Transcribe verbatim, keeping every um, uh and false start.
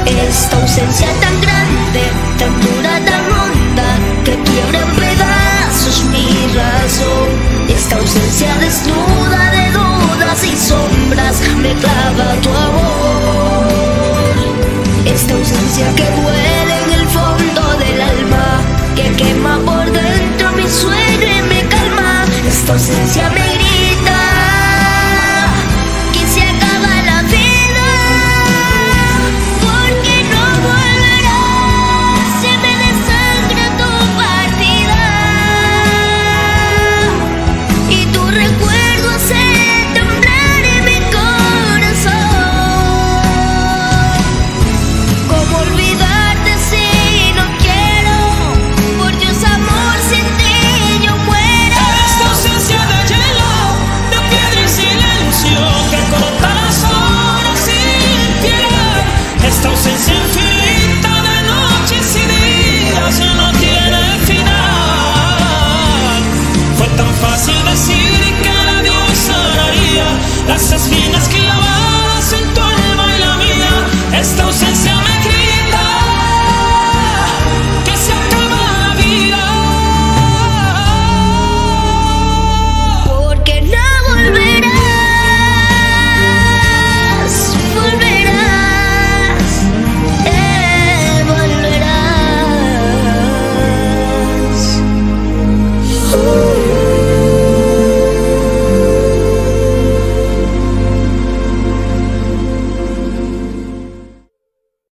Esta ausencia tan grande, tan dura, tan honda, que quiebra en pedazos mi razón. Esta ausencia desnuda de dudas y sombras me clava tu